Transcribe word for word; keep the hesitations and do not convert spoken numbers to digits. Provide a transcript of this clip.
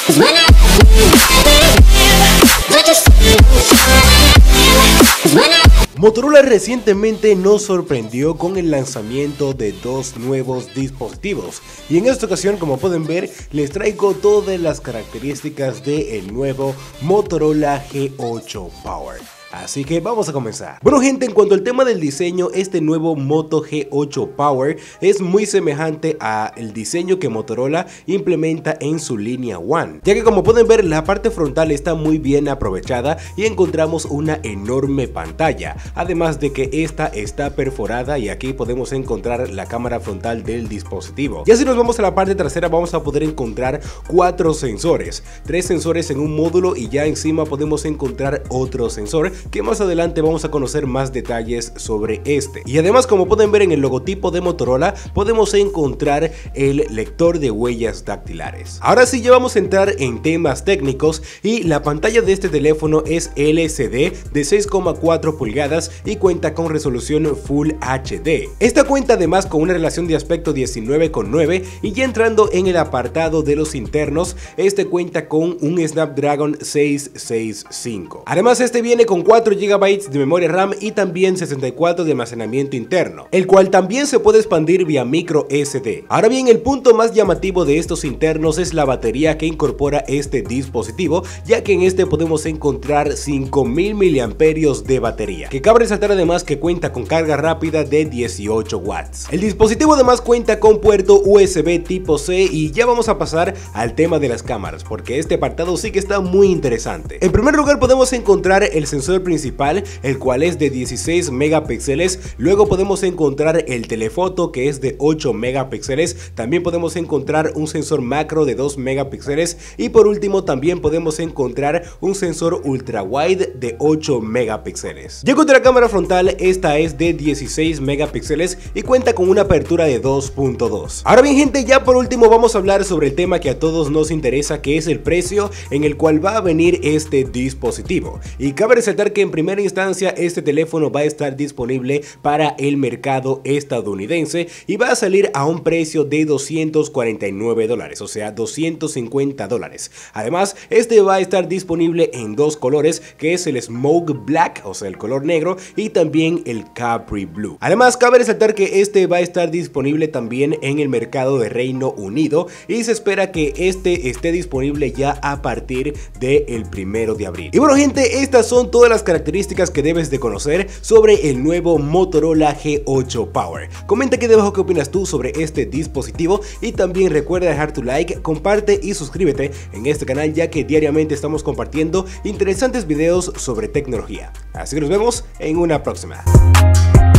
Motorola recientemente nos sorprendió con el lanzamiento de dos nuevos dispositivos y en esta ocasión, como pueden ver, les traigo todas las características del nuevo Motorola G ocho Power. Así que vamos a comenzar. Bueno gente, en cuanto al tema del diseño, este nuevo Moto G ocho Power es muy semejante al diseño que Motorola implementa en su línea One, ya que como pueden ver la parte frontal está muy bien aprovechada y encontramos una enorme pantalla, además de que esta está perforada y aquí podemos encontrar la cámara frontal del dispositivo. Ya si nos vamos a la parte trasera vamos a poder encontrar cuatro sensores, tres sensores en un módulo y ya encima podemos encontrar otro sensor que más adelante vamos a conocer más detalles sobre este. Y además, como pueden ver en el logotipo de Motorola, podemos encontrar el lector de huellas dactilares. Ahora sí, ya vamos a entrar en temas técnicos y la pantalla de este teléfono es L C D de seis coma cuatro pulgadas y cuenta con resolución Full H D. Esta cuenta además con una relación de aspecto diecinueve con nueve y ya entrando en el apartado de los internos, este cuenta con un Snapdragon seiscientos sesenta y cinco. Además, este viene con cuatro gigabytes de memoria RAM y también sesenta y cuatro de almacenamiento interno, el cual también se puede expandir vía micro S D. Ahora bien, el punto más llamativo de estos internos es la batería que incorpora este dispositivo, ya que en este podemos encontrar cinco mil miliamperios de batería, que cabe resaltar además que cuenta con carga rápida de dieciocho watts. El dispositivo además cuenta con puerto U S B tipo C y ya vamos a pasar al tema de las cámaras, porque este apartado sí que está muy interesante. En primer lugar podemos encontrar el sensor principal, el cual es de dieciséis megapíxeles, luego podemos encontrar el telefoto que es de ocho megapíxeles, también podemos encontrar un sensor macro de dos megapíxeles y por último también podemos encontrar un sensor ultra wide de ocho megapíxeles. Ya contra la cámara frontal, esta es de dieciséis megapíxeles y cuenta con una apertura de dos punto dos. Ahora bien gente, ya por último vamos a hablar sobre el tema que a todos nos interesa, que es el precio en el cual va a venir este dispositivo, y cabe resaltar que en primera instancia este teléfono va a estar disponible para el mercado estadounidense y va a salir a un precio de doscientos cuarenta y nueve dólares, o sea doscientos cincuenta dólares. Además, este va a estar disponible en dos colores, que es el Smoke Black, o sea el color negro, y también el Capri Blue. Además, cabe resaltar que este va a estar disponible también en el mercado de Reino Unido y se espera que este esté disponible ya a partir del primero de abril. Y bueno gente, estas son todas las características que debes de conocer sobre el nuevo Motorola G ocho Power. Comenta aquí debajo qué opinas tú sobre este dispositivo y también recuerda dejar tu like, comparte y suscríbete en este canal, ya que diariamente estamos compartiendo interesantes videos sobre tecnología. Así que nos vemos en una próxima.